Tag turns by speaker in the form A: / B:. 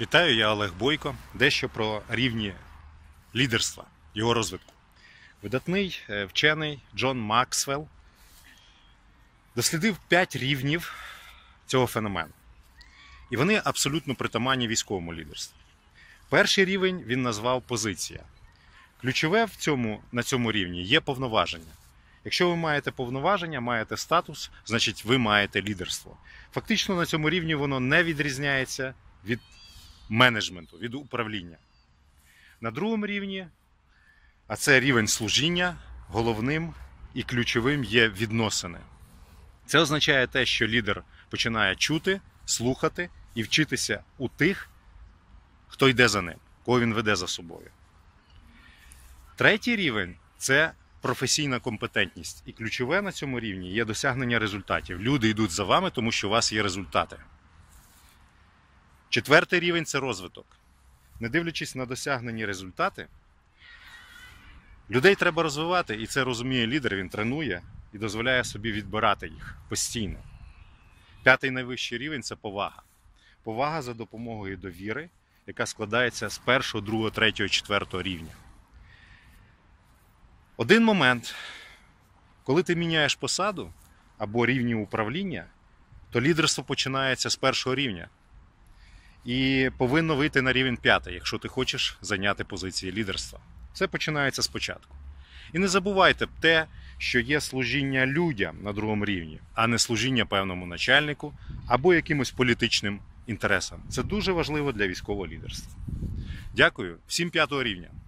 A: Вітаю, я Олег Бойко. Дещо про рівні лідерства, його розвитку. Видатний вчений Джон Максвелл дослідив 5 рівнів цього феномену. І вони абсолютно притаманні військовому лідерству. Перший рівень він назвав позиція. Ключове на цьому рівні є повноваження. Якщо ви маєте повноваження, маєте статус, значить ви маєте лідерство. Фактично на цьому рівні воно не відрізняється від менеджменту, від управління. На другому рівні, а це рівень служіння, головним і ключовим є відносини. Це означає те, що лідер починає чути, слухати і вчитися у тих, хто йде за ним, кого він веде за собою. Третій рівень – це професійна компетентність. І ключове на цьому рівні є досягнення результатів. Люди йдуть за вами, тому що у вас є результати. Четвертий рівень – це розвиток. Не дивлячись на досягнені результати, людей треба розвивати, і це розуміє лідер, він тренує і дозволяє собі відбирати їх постійно. П'ятий найвищий рівень – це повага. Повага за допомогою довіри, яка складається з першого, другого, третього, четвертого рівня. Один момент, коли ти міняєш посаду або рівні управління, то лідерство починається з першого рівня. І повинно вийти на рівень 5, якщо ти хочеш зайняти позиції лідерства. Це починається спочатку. І не забувайте те, що є служіння людям на другому рівні, а не служіння певному начальнику або якимось політичним інтересам. Це дуже важливо для військового лідерства. Дякую. Всім 5-го рівня.